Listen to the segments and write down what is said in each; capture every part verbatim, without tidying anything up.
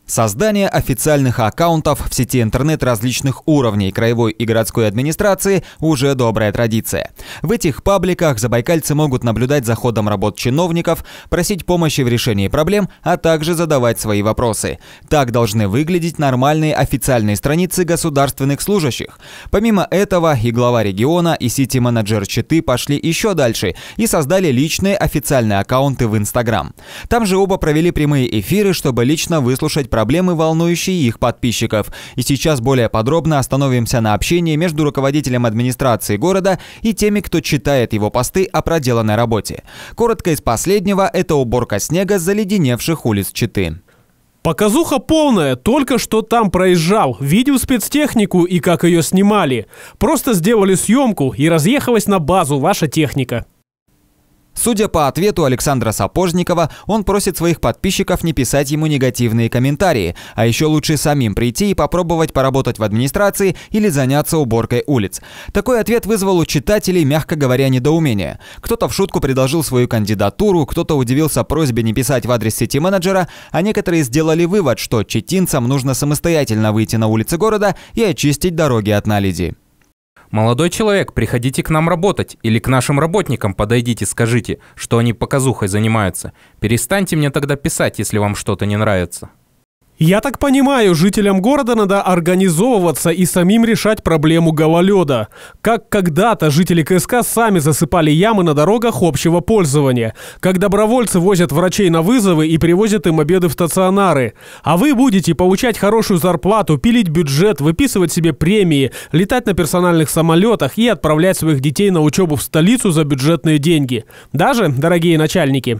Создание официальных аккаунтов в сети интернет различных уровней краевой и городской администрации уже добрая традиция. В этих пабликах забайкальцы могут наблюдать за ходом работ чиновников, просить помощи в решении проблем, а также задавать свои вопросы. Так должны выглядеть нормальные официальные страницы государственных служащих. Помимо этого, и глава региона, и сити-менеджер Читы пошли еще дальше и создали личные официальные аккаунты в Инстаграм. Там же оба провели прямые эфиры, чтобы лично выслушать проблемы, волнующие их подписчиков. И сейчас более подробно остановимся на общении между руководителем администрации города и теми, кто читает его посты о проделанной работе. Коротко из последнего – это уборка снега с заледеневших улиц Читы. Показуха полная, только что там проезжал, видел спецтехнику и как ее снимали. Просто сделали съемку и разъехалась на базу ваша техника. Судя по ответу Александра Сапожникова, он просит своих подписчиков не писать ему негативные комментарии, а еще лучше самим прийти и попробовать поработать в администрации или заняться уборкой улиц. Такой ответ вызвал у читателей, мягко говоря, недоумение. Кто-то в шутку предложил свою кандидатуру, кто-то удивился просьбе не писать в адрес сити-менеджера, а некоторые сделали вывод, что читинцам нужно самостоятельно выйти на улицы города и очистить дороги от наледи. Молодой человек, приходите к нам работать или к нашим работникам подойдите, скажите, что они показухой занимаются. Перестаньте мне тогда писать, если вам что-то не нравится. Я так понимаю, жителям города надо организовываться и самим решать проблему гололеда. Как когда-то жители КСК сами засыпали ямы на дорогах общего пользования, как добровольцы возят врачей на вызовы и привозят им обеды в стационары. А вы будете получать хорошую зарплату, пилить бюджет, выписывать себе премии, летать на персональных самолетах и отправлять своих детей на учебу в столицу за бюджетные деньги. Даже, дорогие начальники.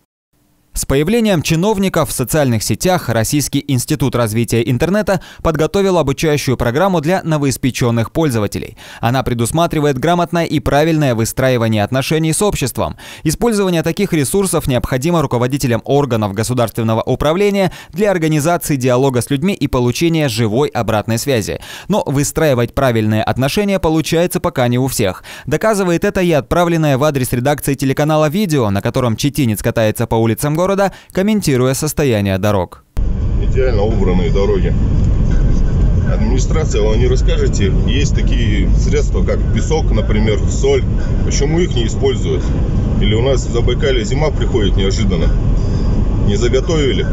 С появлением чиновников в социальных сетях Российский институт развития интернета подготовил обучающую программу для новоиспеченных пользователей. Она предусматривает грамотное и правильное выстраивание отношений с обществом. Использование таких ресурсов необходимо руководителям органов государственного управления для организации диалога с людьми и получения живой обратной связи. Но выстраивать правильные отношения получается пока не у всех. Доказывает это и отправленное в адрес редакции телеканала видео, на котором читинец катается по улицам города, города, комментируя состояние дорог. Идеально убранные дороги. Администрация, вы не расскажете, есть такие средства, как песок, например, соль. Почему их не используют? Или у нас в Забайкалье зима приходит неожиданно? Не заготовили?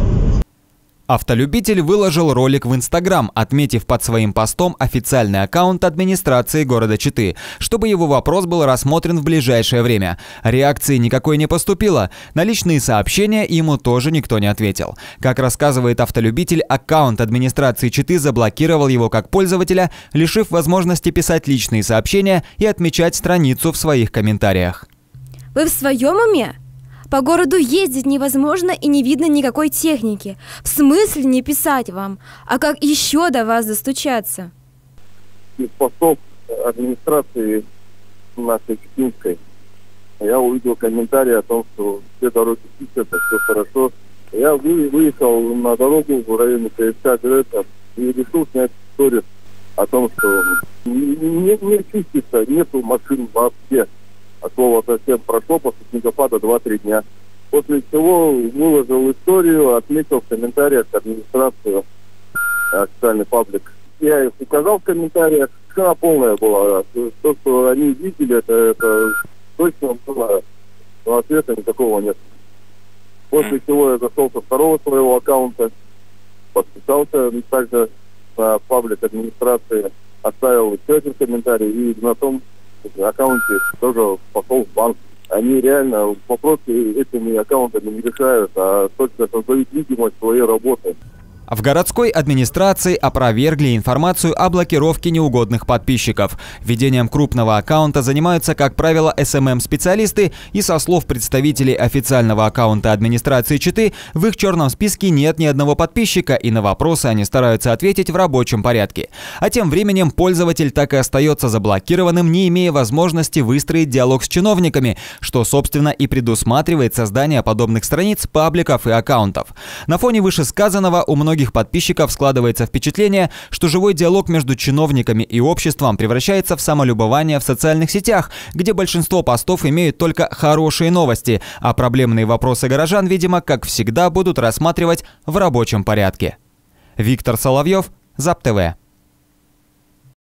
Автолюбитель выложил ролик в Инстаграм, отметив под своим постом официальный аккаунт администрации города Читы, чтобы его вопрос был рассмотрен в ближайшее время. Реакции никакой не поступило. На личные сообщения ему тоже никто не ответил. Как рассказывает автолюбитель, аккаунт администрации Читы заблокировал его как пользователя, лишив возможности писать личные сообщения и отмечать страницу в своих комментариях. Вы в своем уме? По городу ездить невозможно и не видно никакой техники. В смысле не писать вам? А как еще до вас достучаться? Из постов администрации нашей Читинской я увидел комментарии о том, что все дороги чистятся, все хорошо. Я выехал на дорогу в районе КСК Грета и решил снять историю о том, что не, не чистится, нету машин вообще. А слово совсем прошло после снегопада два-три дня. После чего выложил историю, отметил в комментариях администрацию, официальный паблик. Я их указал в комментариях, она полная была. То, что они видели, это, это точно было, но ответа никакого нет. После чего я зашел со второго своего аккаунта, подписался также на паблик администрации, оставил еще один комментарий и на том аккаунте тоже пошел в банк. Они реально вопросы этими аккаунтами не решают, а только создают видимость своей работы. В городской администрации опровергли информацию о блокировке неугодных подписчиков. Ведением крупного аккаунта занимаются, как правило, эс эм эм-специалисты, и со слов представителей официального аккаунта администрации Читы, в их черном списке нет ни одного подписчика, и на вопросы они стараются ответить в рабочем порядке. А тем временем пользователь так и остается заблокированным, не имея возможности выстроить диалог с чиновниками, что, собственно, и предусматривает создание подобных страниц, пабликов и аккаунтов. На фоне вышесказанного у многих многих подписчиков складывается впечатление, что живой диалог между чиновниками и обществом превращается в самолюбование в социальных сетях, где большинство постов имеют только хорошие новости, а проблемные вопросы горожан, видимо, как всегда, будут рассматривать в рабочем порядке. Виктор Соловьев, ЗАП-ТВ.